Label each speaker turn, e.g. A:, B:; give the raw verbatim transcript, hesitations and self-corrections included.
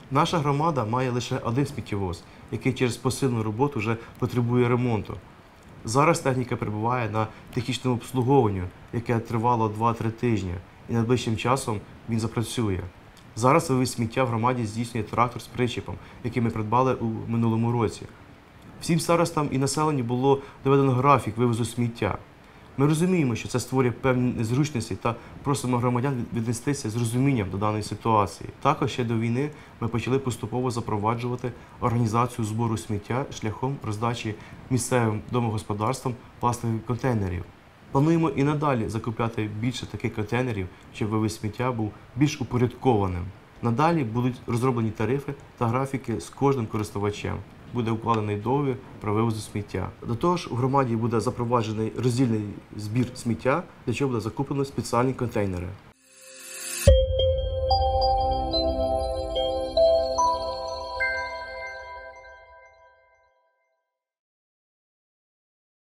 A: Наша громада має лише один сміттєвоз, який через посилену роботу вже потребує ремонту. Зараз техніка перебуває на технічному обслуговуванні, яке тривало два-три тижні, і найближчим часом він запрацює. Зараз вивіз сміття в громаді здійснює трактор з причепом, який ми придбали у минулому році. Всім старостам і населенню було доведено графік вивозу сміття. Ми розуміємо, що це створює певні незручності та просимо громадян віднестися з розумінням до даної ситуації. Також ще до війни ми почали поступово запроваджувати організацію збору сміття шляхом роздачі місцевим домогосподарствам пластикових контейнерів. Плануємо і надалі закупляти більше таких контейнерів, щоб вивіз сміття був більш упорядкованим. Надалі будуть розроблені тарифи та графіки з кожним користувачем. Буде укладений договір про вивоз сміття. До того ж, у громаді буде запроваджений роздільний збір сміття, для чого буде закуплено спеціальні контейнери.